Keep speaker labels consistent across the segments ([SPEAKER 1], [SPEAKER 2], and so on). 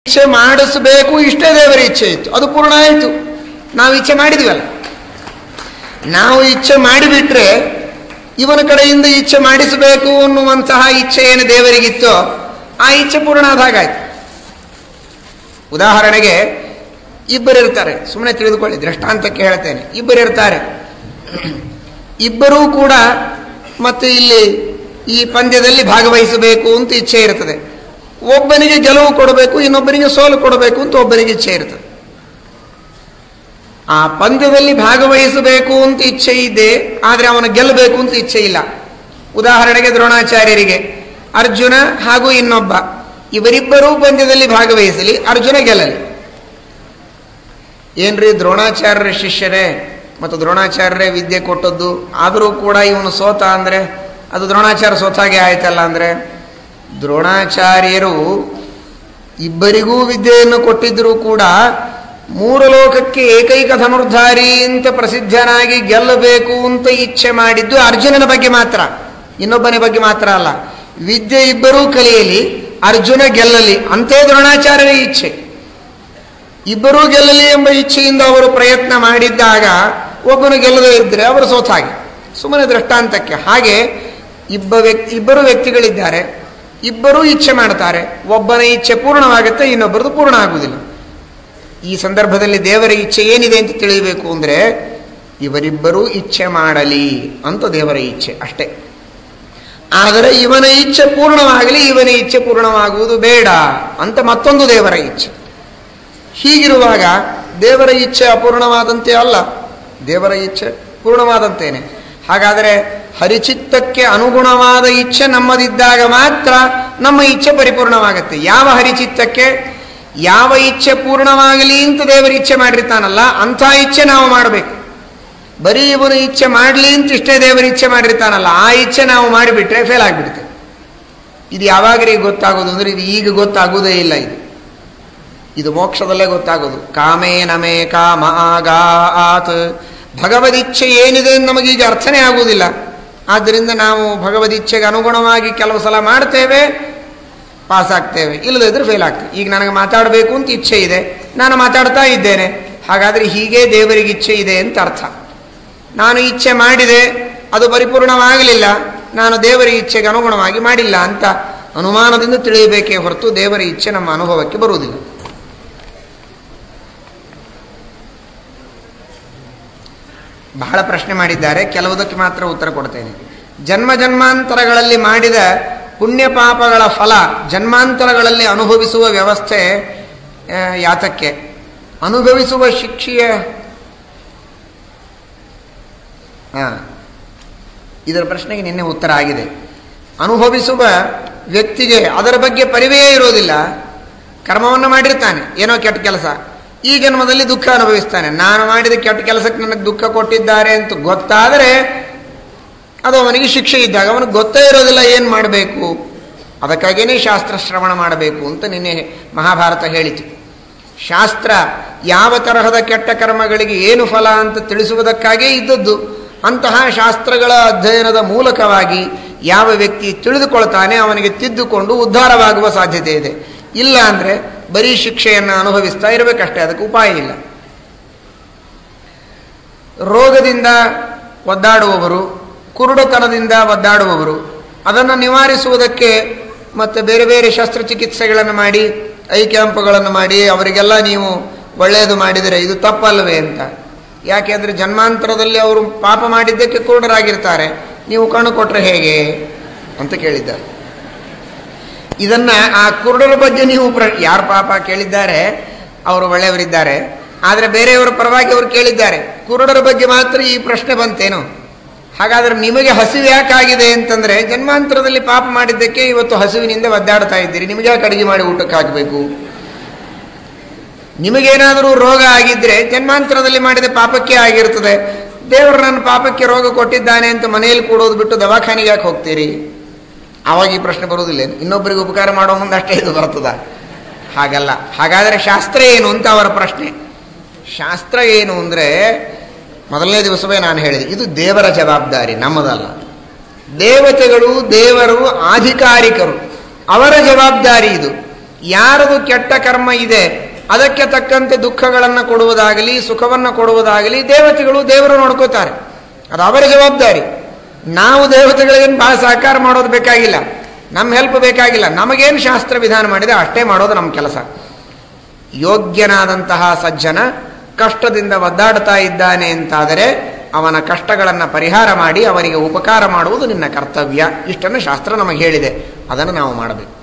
[SPEAKER 1] ಇಚ್ಛೆ ಮಾಡಿಸಬೇಕು, ಇಷ್ಟೇ ದೇವರ ಇಚ್ಛೆ ಇತ್ತು, ಅದು ಪೂರ್ಣ ಆಯಿತು. ನಾವು ಇಚ್ಛೆ ಮಾಡಿದ್ವಲ್ಲ, ನಾವು ಇಚ್ಛೆ ಮಾಡಿಬಿಟ್ರೆ ಇವನ ಕಡೆಯಿಂದ ಇಚ್ಛೆ ಮಾಡಿಸಬೇಕು ಅನ್ನುವಂತಹ ಇಚ್ಛೆ ಏನು ದೇವರಿಗಿತ್ತೋ ಆ ಇಚ್ಛೆ ಪೂರ್ಣ ಆದ ಹಾಗಾಯ್ತು. ಉದಾಹರಣೆಗೆ ಇಬ್ಬರಿರ್ತಾರೆ, ಸುಮ್ಮನೆ ತಿಳಿದುಕೊಳ್ಳಿ, ದೃಷ್ಟಾಂತಕ್ಕೆ ಹೇಳ್ತೇನೆ. ಇಬ್ಬರಿರ್ತಾರೆ, ಇಬ್ಬರೂ ಕೂಡ ಮತ್ತೆ ಇಲ್ಲಿ ಈ ಪಂದ್ಯದಲ್ಲಿ ಭಾಗವಹಿಸಬೇಕು ಅಂತ ಇಚ್ಛೆ ಇರ್ತದೆ. ಒಬ್ಬನಿಗೆ ಗೆಲುವು ಕೊಡಬೇಕು, ಇನ್ನೊಬ್ಬನಿಗೆ ಸೋಲು ಕೊಡಬೇಕು ಅಂತ ಒಬ್ಬನಿಗೆ ಇಚ್ಛೆ ಇರ್ತದೆ. ಆ ಪಂದ್ಯದಲ್ಲಿ ಭಾಗವಹಿಸಬೇಕು ಅಂತ ಇಚ್ಛೆ ಇದೆ, ಆದರೆ ಅವನು ಗೆಲ್ಲಬೇಕು ಅಂತ ಇಚ್ಛೆ ಇಲ್ಲ. ಉದಾಹರಣೆಗೆ ದ್ರೋಣಾಚಾರ್ಯರಿಗೆ ಅರ್ಜುನ ಹಾಗೂ ಇನ್ನೊಬ್ಬ ಇವರಿಬ್ಬರೂ ಪಂದ್ಯದಲ್ಲಿ ಭಾಗವಹಿಸಲಿ, ಅರ್ಜುನ ಗೆಲ್ಲಲಿ. ಏನ್ರಿ ದ್ರೋಣಾಚಾರ್ಯರ ಶಿಷ್ಯರೇ ಮತ್ತು ದ್ರೋಣಾಚಾರ್ಯರೇ ವಿದ್ಯೆ ಕೊಟ್ಟದ್ದು, ಆದರೂ ಕೂಡ ಇವನು ಸೋತ ಅಂದರೆ ಅದು ದ್ರೋಣಾಚಾರ್ಯ ಸೋತಾಗೆ ಆಯ್ತಲ್ಲ. ಅಂದರೆ ದ್ರೋಣಾಚಾರ್ಯರು ಇಬ್ಬರಿಗೂ ವಿದ್ಯೆಯನ್ನು ಕೊಟ್ಟಿದ್ದರೂ ಕೂಡ ಮೂರು ಲೋಕಕ್ಕೆ ಏಕೈಕ ಧನುರ್ಧಾರಿ ಅಂತ ಪ್ರಸಿದ್ಧನಾಗಿ ಗೆಲ್ಲಬೇಕು ಅಂತ ಇಚ್ಛೆ ಮಾಡಿದ್ದು ಅರ್ಜುನನ ಬಗ್ಗೆ ಮಾತ್ರ, ಇನ್ನೊಬ್ಬನ ಬಗ್ಗೆ ಮಾತ್ರ ಅಲ್ಲ. ವಿದ್ಯೆ ಇಬ್ಬರೂ ಕಲಿಯಲಿ, ಅರ್ಜುನ ಗೆಲ್ಲಲಿ ಅಂತೇ ದ್ರೋಣಾಚಾರ್ಯರ ಇಚ್ಛೆ. ಇಬ್ಬರೂ ಗೆಲ್ಲಲಿ ಎಂಬ ಇಚ್ಛೆಯಿಂದ ಅವರು ಪ್ರಯತ್ನ ಮಾಡಿದ್ದಾಗ ಒಬ್ಬನು ಗೆಲ್ಲದೇ ಇದ್ದರೆ ಅವರು ಸೋತ ಹಾಗೆ. ಸುಮ್ಮನೆ ದೃಷ್ಟಾಂತಕ್ಕೆ. ಹಾಗೆ ಇಬ್ಬರು ವ್ಯಕ್ತಿಗಳಿದ್ದಾರೆ, ಇಬ್ಬರೂ ಇಚ್ಛೆ ಮಾಡ್ತಾರೆ, ಒಬ್ಬನ ಇಚ್ಛೆ ಪೂರ್ಣವಾಗುತ್ತೆ, ಇನ್ನೊಬ್ಬರದು ಪೂರ್ಣ ಆಗುವುದಿಲ್ಲ. ಈ ಸಂದರ್ಭದಲ್ಲಿ ದೇವರ ಇಚ್ಛೆ ಏನಿದೆ ಅಂತ ತಿಳಿಯಬೇಕು ಅಂದರೆ ಇವರಿಬ್ಬರೂ ಇಚ್ಛೆ ಮಾಡಲಿ ಅಂತ ದೇವರ ಇಚ್ಛೆ ಅಷ್ಟೇ. ಆದರೆ ಇವನ ಇಚ್ಛೆ ಪೂರ್ಣವಾಗಲಿ, ಇವನ ಇಚ್ಛೆ ಪೂರ್ಣವಾಗುವುದು ಬೇಡ ಅಂತ ಮತ್ತೊಂದು ದೇವರ ಇಚ್ಛೆ. ಹೀಗಿರುವಾಗ ದೇವರ ಇಚ್ಛೆ ಅಪೂರ್ಣವಾದಂತೆ ಅಲ್ಲ, ದೇವರ ಇಚ್ಛೆ ಪೂರ್ಣವಾದಂತೇನೆ. ಹಾಗಾದರೆ ಹರಿಚಿತ್ತಕ್ಕೆ ಅನುಗುಣವಾದ ಇಚ್ಛೆ ನಮ್ಮದಿದ್ದಾಗ ಮಾತ್ರ ನಮ್ಮ ಇಚ್ಛೆ ಪರಿಪೂರ್ಣವಾಗುತ್ತೆ. ಯಾವ ಹರಿಚಿತ್ತಕ್ಕೆ? ಯಾವ ಇಚ್ಛೆ ಪೂರ್ಣವಾಗಲಿ ಅಂತ ದೇವರ ಇಚ್ಛೆ ಮಾಡಿರ್ತಾನಲ್ಲ ಅಂಥ ಇಚ್ಛೆ ನಾವು ಮಾಡಬೇಕು. ಬರೀ ಇವನು ಇಚ್ಛೆ ಮಾಡಲಿ ಅಂತ ಇಷ್ಟೇ ದೇವರ ಇಚ್ಛೆ ಮಾಡಿರ್ತಾನಲ್ಲ ಆ ಇಚ್ಛೆ ನಾವು ಮಾಡಿಬಿಟ್ರೆ ಫೇಲ್ ಆಗಿಬಿಡುತ್ತೆ. ಇದು ಯಾವಾಗಲೇ ಗೊತ್ತಾಗೋದು ಅಂದರೆ ಇದು ಈಗ ಗೊತ್ತಾಗೋದೇ ಇಲ್ಲ. ಇದು ಮೋಕ್ಷದಲ್ಲೇ ಗೊತ್ತಾಗೋದು. ಕಾಮೇ ನಮೇ ಕಾಮ ಆಗಾತ್. ಭಗವದಿಚ್ಛೆ ಏನಿದೆ ನಮಗೀಗ ಅರ್ಥನೇ ಆಗುವುದಿಲ್ಲ. ಆದ್ದರಿಂದ ನಾವು ಭಗವದಿಚ್ಛೆಗೆ ಅನುಗುಣವಾಗಿ ಕೆಲವು ಸಲ ಮಾಡ್ತೇವೆ, ಪಾಸ್ ಆಗ್ತೇವೆ, ಇಲ್ಲದಿದ್ದರೆ ಫೇಲ್ ಆಗ್ತೇವೆ. ಈಗ ನನಗೆ ಮಾತಾಡಬೇಕು ಅಂತ ಇಚ್ಛೆ ಇದೆ, ನಾನು ಮಾತಾಡ್ತಾ ಇದ್ದೇನೆ, ಹಾಗಾದರೆ ಹೀಗೆ ದೇವರಿಗೆ ಇಚ್ಛೆ ಇದೆ ಅಂತ ಅರ್ಥ. ನಾನು ಇಚ್ಛೆ ಮಾಡಿದೆ, ಅದು ಪರಿಪೂರ್ಣವಾಗಲಿಲ್ಲ, ನಾನು ದೇವರ ಇಚ್ಛೆಗೆ ಅನುಗುಣವಾಗಿ ಮಾಡಿಲ್ಲ ಅಂತ ಅನುಮಾನದಿಂದ ತಿಳಿಯಬೇಕೇ ಹೊರತು ದೇವರ ಇಚ್ಛೆ ನಮ್ಮ ಅನುಭವಕ್ಕೆ ಬರುವುದಿಲ್ಲ. ಬಹಳ ಪ್ರಶ್ನೆ ಮಾಡಿದ್ದಾರೆ, ಕೆಲವುದಕ್ಕೆ ಮಾತ್ರ ಉತ್ತರ ಕೊಡ್ತೇನೆ. ಜನ್ಮ ಜನ್ಮಾಂತರಗಳಲ್ಲಿ ಮಾಡಿದ ಪುಣ್ಯ ಪಾಪಗಳ ಫಲ ಜನ್ಮಾಂತರಗಳಲ್ಲಿ ಅನುಭವಿಸುವ ವ್ಯವಸ್ಥೆ ಯಾತಕ್ಕೆ? ಅನುಭವಿಸುವ ಶಿಕ್ಷೆಯ ಇದರ ಪ್ರಶ್ನೆಗೆ ನಿನ್ನೆ ಉತ್ತರ ಆಗಿದೆ. ಅನುಭವಿಸುವ ವ್ಯಕ್ತಿಗೆ ಅದರ ಬಗ್ಗೆ ಪರಿವೆಯೇ ಇರೋದಿಲ್ಲ. ಕರ್ಮವನ್ನು ಮಾಡಿರ್ತಾನೆ, ಏನೋ ಕೆಟ್ಟ ಕೆಲಸ, ಈ ಜನ್ಮದಲ್ಲಿ ದುಃಖ ಅನುಭವಿಸ್ತಾನೆ. ನಾನು ಮಾಡಿದ ಕೆಟ್ಟ ಕೆಲಸಕ್ಕೆ ನನಗೆ ದುಃಖ ಕೊಟ್ಟಿದ್ದಾರೆ ಅಂತ ಗೊತ್ತಾದರೆ ಅದು ಅವನಿಗೆ ಶಿಕ್ಷೆ ಇದ್ದಾಗ ಅವನಿಗೆ ಗೊತ್ತೇ ಇರೋದಿಲ್ಲ ಏನು ಮಾಡಬೇಕು. ಅದಕ್ಕಾಗಿಯೇ ಶಾಸ್ತ್ರ ಶ್ರವಣ ಮಾಡಬೇಕು ಅಂತ ನಿನ್ನೆ ಮಹಾಭಾರತ ಹೇಳಿತು. ಶಾಸ್ತ್ರ ಯಾವ ತರಹದ ಕೆಟ್ಟ ಕರ್ಮಗಳಿಗೆ ಏನು ಫಲ ಅಂತ ತಿಳಿಸುವುದಕ್ಕಾಗೇ ಇದ್ದದ್ದು. ಅಂತಹ ಶಾಸ್ತ್ರಗಳ ಅಧ್ಯಯನದ ಮೂಲಕವಾಗಿ ಯಾವ ವ್ಯಕ್ತಿ ತಿಳಿದುಕೊಳ್ತಾನೆ ಅವನಿಗೆ ತಿದ್ದುಕೊಂಡು ಉದ್ಧಾರವಾಗುವ ಸಾಧ್ಯತೆ ಇದೆ. ಇಲ್ಲ ಅಂದರೆ ಬರೀ ಶಿಕ್ಷೆಯನ್ನು ಅನುಭವಿಸ್ತಾ ಇರಬೇಕಷ್ಟೇ, ಅದಕ್ಕೆ ಉಪಾಯ ಇಲ್ಲ. ರೋಗದಿಂದ ಒದ್ದಾಡುವವರು, ಕುರುಡುತನದಿಂದ ಒದ್ದಾಡುವವರು, ಅದನ್ನು ನಿವಾರಿಸುವುದಕ್ಕೆ ಮತ್ತು ಬೇರೆ ಬೇರೆ ಶಸ್ತ್ರಚಿಕಿತ್ಸೆಗಳನ್ನು ಮಾಡಿ, ಐ ಕ್ಯಾಂಪ್ಗಳನ್ನು ಮಾಡಿ ಅವರಿಗೆಲ್ಲ ನೀವು ಒಳ್ಳೆಯದು ಮಾಡಿದರೆ ಇದು ತಪ್ಪಲ್ಲವೇ ಅಂತ. ಯಾಕೆಂದರೆ ಜನ್ಮಾಂತರದಲ್ಲಿ ಅವರು ಪಾಪ ಮಾಡಿದ್ದಕ್ಕೆ ಕುರುಡರಾಗಿರ್ತಾರೆ, ನೀವು ಕಣ್ಣು ಕೊಟ್ಟರೆ ಹೇಗೆ ಅಂತ ಕೇಳಿದ್ದಾರೆ. ಇದನ್ನು ಆ ಕುರುಡರ ಬಗ್ಗೆ ನೀವು ಯಾರು ಪಾಪ ಕೇಳಿದ್ದಾರೆ ಅವರು ಒಳ್ಳೆಯವರಿದ್ದಾರೆ, ಆದರೆ ಬೇರೆಯವರ ಪರವಾಗಿ ಅವರು ಕೇಳಿದ್ದಾರೆ. ಕುರುಡರ ಬಗ್ಗೆ ಮಾತ್ರ ಈ ಪ್ರಶ್ನೆ ಬಂತೇನು? ಹಾಗಾದರೆ ನಿಮಗೆ ಹಸಿವು ಯಾಕಾಗಿದೆ ಅಂತಂದರೆ ಜನ್ಮಾಂತರದಲ್ಲಿ ಪಾಪ ಮಾಡಿದ್ದಕ್ಕೆ ಇವತ್ತು ಹಸಿವಿನಿಂದ ಒದ್ದಾಡ್ತಾ ಇದ್ದೀರಿ, ನಿಮಗೆ ಯಾಕೆ ಅಡುಗೆ ಮಾಡಿ ಊಟಕ್ಕೆ ಹಾಕಬೇಕು? ನಿಮಗೇನಾದರೂ ರೋಗ ಆಗಿದ್ದರೆ ಜನ್ಮಾಂತರದಲ್ಲಿ ಮಾಡಿದ ಪಾಪಕ್ಕೆ ಆಗಿರ್ತದೆ. ದೇವರು ನನ್ನ ಪಾಪಕ್ಕೆ ರೋಗ ಕೊಟ್ಟಿದ್ದಾನೆ ಅಂತ ಮನೆಯಲ್ಲಿ ಕೂಡೋದು ಬಿಟ್ಟು ದವಾಖಾನೆಗೆ ಯಾಕೆ ಹೋಗ್ತೀರಿ? ಆವಾಗ ಈ ಪ್ರಶ್ನೆ ಬರುವುದಿಲ್ಲ. ಇನ್ನೊಬ್ಬರಿಗೆ ಉಪಕಾರ ಮಾಡೋ ಮುಂದೆ ಅಷ್ಟೇ ಇದು ಬರ್ತದ? ಹಾಗಲ್ಲ. ಹಾಗಾದರೆ ಶಾಸ್ತ್ರ ಏನು ಅಂತ ಅವರ ಪ್ರಶ್ನೆ. ಶಾಸ್ತ್ರ ಏನು ಅಂದರೆ ಮೊದಲನೇ ದಿವಸವೇ ನಾನು ಹೇಳಿದೆ, ಇದು ದೇವರ ಜವಾಬ್ದಾರಿ, ನಮ್ಮದಲ್ಲ. ದೇವತೆಗಳು, ದೇವರು, ಅಧಿಕಾರಿಕರು, ಅವರ ಜವಾಬ್ದಾರಿ ಇದು. ಯಾರದು ಕೆಟ್ಟ ಕರ್ಮ ಇದೆ ಅದಕ್ಕೆ ತಕ್ಕಂತೆ ದುಃಖಗಳನ್ನು ಕೊಡುವುದಾಗಲಿ ಸುಖವನ್ನು ಕೊಡುವುದಾಗಲಿ ದೇವರು ನೋಡ್ಕೋತಾರೆ. ಅದು ಅವರ ಜವಾಬ್ದಾರಿ. ನಾವು ದೇವತೆಗಳಿಗೇನು ಬಹಳ ಸಹಕಾರ ಮಾಡೋದು ಬೇಕಾಗಿಲ್ಲ, ನಮ್ಮ ಹೆಲ್ಪ್ ಬೇಕಾಗಿಲ್ಲ. ನಮಗೇನು ಶಾಸ್ತ್ರ ವಿಧಾನ ಮಾಡಿದೆ ಅಷ್ಟೇ ಮಾಡೋದು ನಮ್ಮ ಕೆಲಸ. ಯೋಗ್ಯನಾದಂತಹ ಸಜ್ಜನ ಕಷ್ಟದಿಂದ ಒದ್ದಾಡ್ತಾ ಇದ್ದಾನೆ ಅಂತಾದರೆ ಅವನ ಕಷ್ಟಗಳನ್ನು ಪರಿಹಾರ ಮಾಡಿ ಅವನಿಗೆ ಉಪಕಾರ ಮಾಡುವುದು ನಿನ್ನ ಕರ್ತವ್ಯ. ಇಷ್ಟನ್ನು ಶಾಸ್ತ್ರ ನಮಗೆ ಹೇಳಿದೆ, ಅದನ್ನು ನಾವು ಮಾಡಬೇಕು.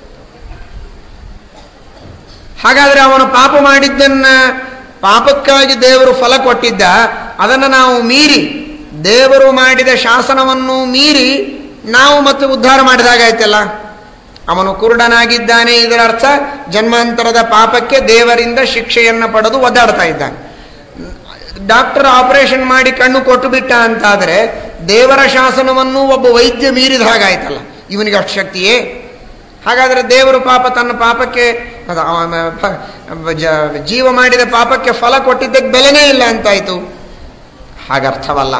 [SPEAKER 1] ಹಾಗಾದರೆ ಅವನು ಪಾಪ ಮಾಡಿದ್ದನ್ನ ಪಾಪಕ್ಕಾಗಿ ದೇವರು ಫಲ ಕೊಟ್ಟಿದ್ದ, ಅದನ್ನು ನಾವು ಮೀರಿ ದೇವರು ಮಾಡಿದ ಶಾಸನವನ್ನು ಮೀರಿ ನಾವು ಮತ್ತೆ ಉದ್ಧಾರ ಮಾಡಿದಾಗಾಯ್ತಲ್ಲ. ಅವನು ಕುರುಡನಾಗಿದ್ದಾನೆ, ಇದರ ಅರ್ಥ ಜನ್ಮಾಂತರದ ಪಾಪಕ್ಕೆ ದೇವರಿಂದ ಶಿಕ್ಷೆಯನ್ನು ಪಡೆದು ಒದ್ದಾಡ್ತಾ ಇದ್ದಾನೆ. ಡಾಕ್ಟರ್ ಆಪರೇಷನ್ ಮಾಡಿ ಕಣ್ಣು ಕೊಟ್ಟು ಬಿಟ್ಟ ಅಂತಾದರೆ ದೇವರ ಶಾಸನವನ್ನು ಒಬ್ಬ ವೈದ್ಯ ಮೀರಿದ ಹಾಗಾಯ್ತಲ್ಲ. ಇವನಿಗೆ ಅಷ್ಟು ಶಕ್ತಿಯೇ? ಹಾಗಾದರೆ ದೇವರು ಪಾಪ ತನ್ನ ಪಾಪಕ್ಕೆ ಜೀವ ಮಾಡಿದ ಪಾಪಕ್ಕೆ ಫಲ ಕೊಟ್ಟಿದ್ದಕ್ಕೆ ಬೆಲೆನೇ ಇಲ್ಲ ಅಂತಾಯ್ತು. ಹಾಗರ್ಥವಲ್ಲ.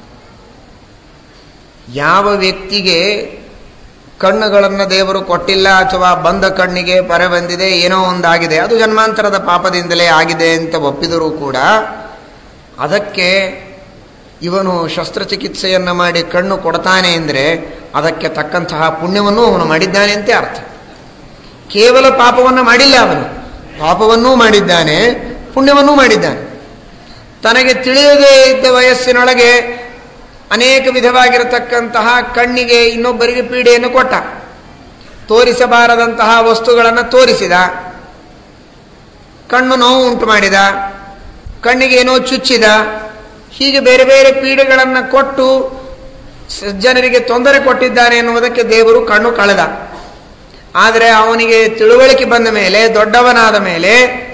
[SPEAKER 1] ಯಾವ ವ್ಯಕ್ತಿಗೆ ಕಣ್ಣುಗಳನ್ನು ದೇವರು ಕೊಟ್ಟಿಲ್ಲ ಅಥವಾ ಬಂದ ಕಣ್ಣಿಗೆ ಪರೆ ಬಂದಿದೆ, ಏನೋ ಒಂದಾಗಿದೆ, ಅದು ಜನ್ಮಾಂತರದ ಪಾಪದಿಂದಲೇ ಆಗಿದೆ ಅಂತ ಒಪ್ಪಿದರೂ ಕೂಡ ಅದಕ್ಕೆ ಇವನು ಶಸ್ತ್ರಚಿಕಿತ್ಸೆಯನ್ನು ಮಾಡಿ ಕಣ್ಣು ಕೊಡ್ತಾನೆ ಅಂದರೆ ಅದಕ್ಕೆ ತಕ್ಕಂತಹ ಪುಣ್ಯವನ್ನು ಅವನು ಮಾಡಿದ್ದಾನೆ ಅಂತ ಅರ್ಥ. ಕೇವಲ ಪಾಪವನ್ನು ಮಾಡಿಲ್ಲ, ಅವನು ಪಾಪವನ್ನೂ ಮಾಡಿದ್ದಾನೆ, ಪುಣ್ಯವನ್ನೂ ಮಾಡಿದ್ದಾನೆ. ತನಗೆ ತಿಳಿಯದೇ ಇದ್ದ ವಯಸ್ಸಿನೊಳಗೆ ಅನೇಕ ವಿಧವಾಗಿರತಕ್ಕಂತಹ ಕಣ್ಣಿಗೆ ಇನ್ನೊಬ್ಬರಿಗೆ ಪೀಡೆಯನ್ನು ಕೊಟ್ಟ, ತೋರಿಸಬಾರದಂತಹ ವಸ್ತುಗಳನ್ನು ತೋರಿಸಿದ, ಕಣ್ಣು ನೋವು ಉಂಟು ಮಾಡಿದ, ಕಣ್ಣಿಗೆ ಏನೋ ಚುಚ್ಚಿದ, ಹೀಗೆ ಬೇರೆ ಬೇರೆ ಪೀಡೆಗಳನ್ನು ಕೊಟ್ಟು ಜನರಿಗೆ ತೊಂದರೆ ಕೊಟ್ಟಿದ್ದಾನೆ ಎನ್ನುವುದಕ್ಕೆ ದೇವರು ಕಣ್ಣು ಕಳೆದ. ಆದರೆ ಅವನಿಗೆ ತಿಳುವಳಿಕೆ ಬಂದ ಮೇಲೆ, ದೊಡ್ಡವನಾದ ಮೇಲೆ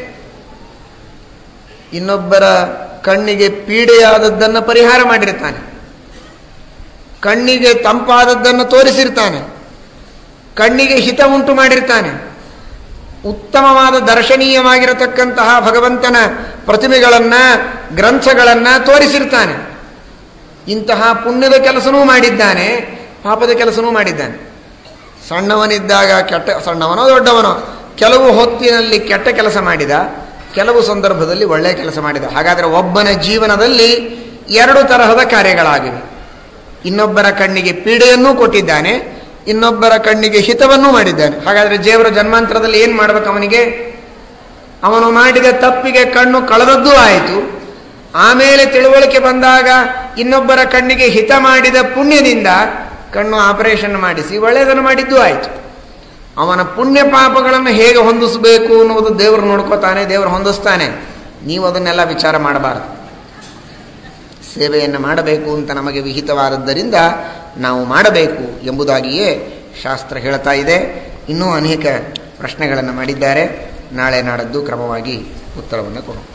[SPEAKER 1] ಇನ್ನೊಬ್ಬರ ಕಣ್ಣಿಗೆ ಪೀಡೆಯಾದದ್ದನ್ನು ಪರಿಹಾರ ಮಾಡಿರ್ತಾನೆ, ಕಣ್ಣಿಗೆ ತಂಪಾದದ್ದನ್ನು ತೋರಿಸಿರ್ತಾನೆ, ಕಣ್ಣಿಗೆ ಹಿತ ಉಂಟು ಮಾಡಿರ್ತಾನೆ, ಉತ್ತಮವಾದ ದರ್ಶನೀಯವಾಗಿರತಕ್ಕಂತಹ ಭಗವಂತನ ಪ್ರತಿಮೆಗಳನ್ನು ಗ್ರಂಥಗಳನ್ನು ತೋರಿಸಿರ್ತಾನೆ. ಇಂತಹ ಪುಣ್ಯದ ಕೆಲಸನೂ ಮಾಡಿದ್ದಾನೆ, ಪಾಪದ ಕೆಲಸನೂ ಮಾಡಿದ್ದಾನೆ. ಸಣ್ಣವನಿದ್ದಾಗ ಸಣ್ಣವನೋ ದೊಡ್ಡವನೋ ಕೆಲವು ಹೊತ್ತಿನಲ್ಲಿ ಕೆಟ್ಟ ಕೆಲಸ ಮಾಡಿದ, ಕೆಲವು ಸಂದರ್ಭದಲ್ಲಿ ಒಳ್ಳೆಯ ಕೆಲಸ ಮಾಡಿದ. ಹಾಗಾದರೆ ಒಬ್ಬನ ಜೀವನದಲ್ಲಿ ಎರಡು ತರಹದ ಕಾರ್ಯಗಳಾಗಿವೆ. ಇನ್ನೊಬ್ಬರ ಕಣ್ಣಿಗೆ ಪೀಡೆಯನ್ನೂ ಕೊಟ್ಟಿದ್ದಾನೆ, ಇನ್ನೊಬ್ಬರ ಕಣ್ಣಿಗೆ ಹಿತವನ್ನೂ ಮಾಡಿದ್ದಾನೆ. ಹಾಗಾದರೆ ದೇವರ ಜನ್ಮಾಂತರದಲ್ಲಿ ಏನು ಮಾಡಬೇಕು? ಅವನು ಮಾಡಿದ ತಪ್ಪಿಗೆ ಕಣ್ಣು ಕಳೆದದ್ದೂ ಆಯಿತು, ಆಮೇಲೆ ತಿಳುವಳಿಕೆ ಬಂದಾಗ ಇನ್ನೊಬ್ಬರ ಕಣ್ಣಿಗೆ ಹಿತ ಮಾಡಿದ ಪುಣ್ಯದಿಂದ ಕಣ್ಣು ಆಪರೇಷನ್ ಮಾಡಿಸಿ ಒಳ್ಳೆಯದನ್ನು ಮಾಡಿದ್ದೂ ಆಯಿತು. ಅವನ ಪುಣ್ಯ ಪಾಪಗಳನ್ನು ಹೇಗೆ ಹೊಂದಿಸಬೇಕು ಅನ್ನುವುದು ದೇವರು ನೋಡ್ಕೋತಾನೆ, ದೇವರು ಹೊಂದಿಸ್ತಾನೆ. ನೀವು ಅದನ್ನೆಲ್ಲ ವಿಚಾರ ಮಾಡಬಾರದು. ಸೇವೆಯನ್ನು ಮಾಡಬೇಕು ಅಂತ ನಮಗೆ ವಿಹಿತವಾದದ್ದರಿಂದ ನಾವು ಮಾಡಬೇಕು ಎಂಬುದಾಗಿಯೇ ಶಾಸ್ತ್ರ ಹೇಳ್ತಾ ಇದೆ. ಇನ್ನೂ ಅನೇಕ ಪ್ರಶ್ನೆಗಳನ್ನು ಮಾಡಿದ್ದಾರೆ. ನಾಳೆ ನಾಡದ್ದು ಕ್ರಮವಾಗಿ ಉತ್ತರವನ್ನು ಕೊಡೋಣ.